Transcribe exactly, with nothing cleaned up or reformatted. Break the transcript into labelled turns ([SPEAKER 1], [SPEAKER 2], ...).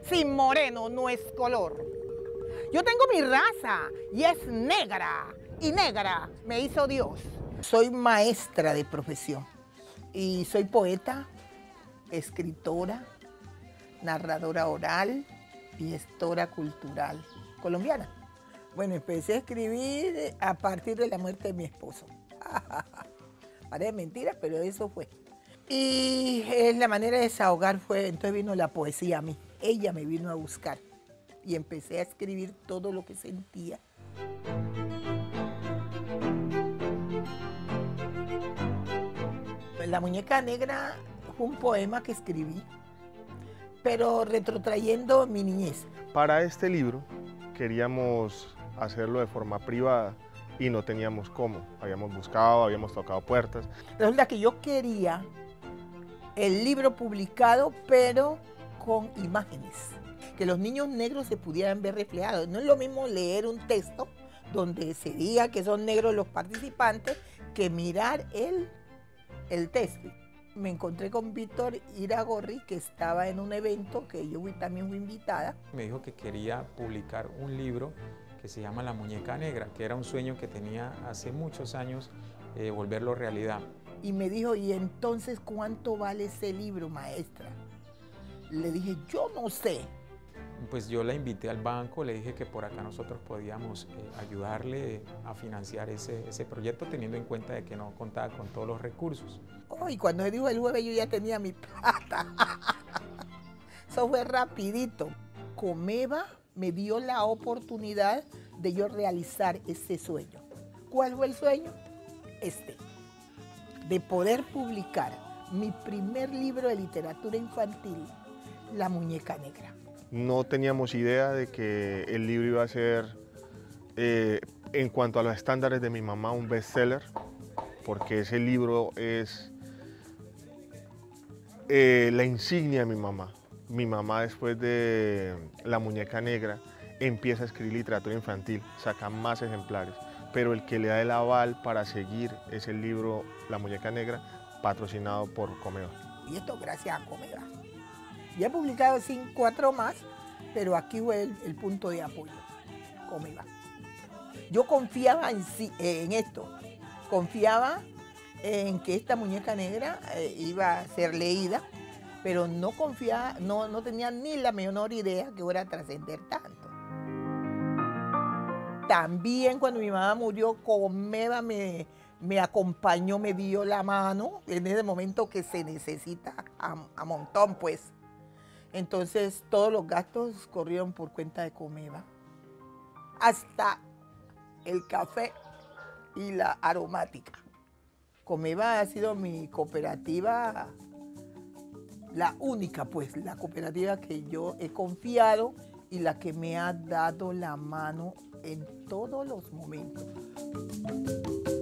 [SPEAKER 1] sin moreno no es color. Yo tengo mi raza y es negra, y negra me hizo Dios. Soy maestra de profesión y soy poeta, escritora, narradora oral y gestora cultural colombiana. Bueno, empecé a escribir a partir de la muerte de mi esposo. Parece mentira, pero eso fue. Y eh, la manera de desahogar fue, entonces vino la poesía a mí. Ella me vino a buscar y empecé a escribir todo lo que sentía. La muñeca negra fue un poema que escribí, pero retrotrayendo mi niñez.
[SPEAKER 2] Para este libro queríamos hacerlo de forma privada y no teníamos cómo. Habíamos buscado, habíamos tocado puertas.
[SPEAKER 1] Resulta que yo quería el libro publicado, pero con imágenes, que los niños negros se pudieran ver reflejados. No es lo mismo leer un texto donde se diga que son negros los participantes que mirar el, el texto. Me encontré con Víctor Iragorri, que estaba en un evento que yo también fui invitada.
[SPEAKER 3] Me dijo que quería publicar un libro que se llama La Muñeca Negra, que era un sueño que tenía hace muchos años, eh, volverlo realidad.
[SPEAKER 1] Y me dijo, ¿y entonces cuánto vale ese libro, maestra? Le dije, yo no sé.
[SPEAKER 3] Pues yo la invité al banco, le dije que por acá nosotros podíamos eh, ayudarle a financiar ese, ese proyecto, teniendo en cuenta de que no contaba con todos los recursos.
[SPEAKER 1] Oh, y cuando se dijo el jueves yo ya tenía mi plata. Eso fue rapidito. Comeva me dio la oportunidad de yo realizar ese sueño. ¿Cuál fue el sueño? Este, de poder publicar mi primer libro de literatura infantil, La Muñeca Negra.
[SPEAKER 2] No teníamos idea de que el libro iba a ser, eh, en cuanto a los estándares de mi mamá, un bestseller, porque ese libro es eh, la insignia de mi mamá. Mi mamá, después de La Muñeca Negra, empieza a escribir literatura infantil, saca más ejemplares, pero el que le da el aval para seguir es el libro La Muñeca Negra, patrocinado por Comeva.
[SPEAKER 1] Y esto gracias a Comeva. Ya he publicado cinco, cuatro más, pero aquí fue el, el punto de apoyo, Comeva. Yo confiaba en, sí, en esto, confiaba en que esta muñeca negra eh, iba a ser leída, pero no confiaba, no, no tenía ni la menor idea que fuera a trascender tanto. También cuando mi mamá murió, Comeva me, me acompañó, me dio la mano en ese momento que se necesita a, a montón, pues. Entonces todos los gastos corrieron por cuenta de Comeva. Hasta el café y la aromática. Comeva ha sido mi cooperativa, la única, pues, la cooperativa que yo he confiado y la que me ha dado la mano en todos los momentos.